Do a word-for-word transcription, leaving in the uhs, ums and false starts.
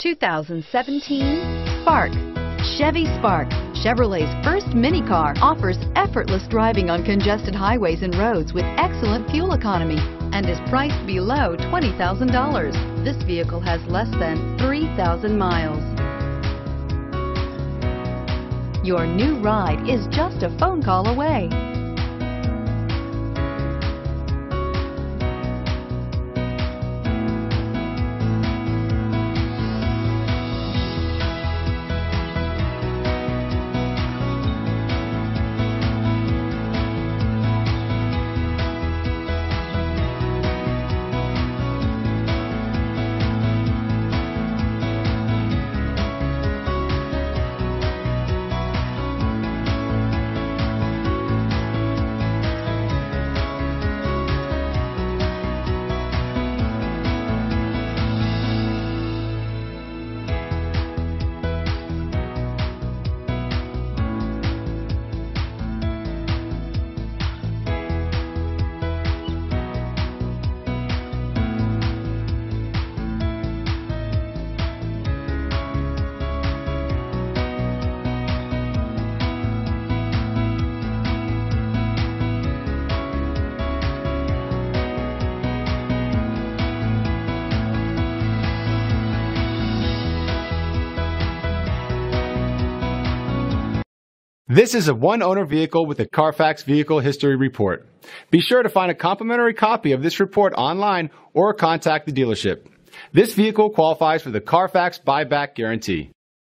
two thousand seventeen Spark. Chevy Spark, Chevrolet's first mini car, offers effortless driving on congested highways and roads with excellent fuel economy and is priced below twenty thousand dollars. This vehicle has less than three thousand miles. Your new ride is just a phone call away. This is a one-owner vehicle with a Carfax Vehicle History Report. Be sure to find a complimentary copy of this report online or contact the dealership. This vehicle qualifies for the Carfax Buyback Guarantee.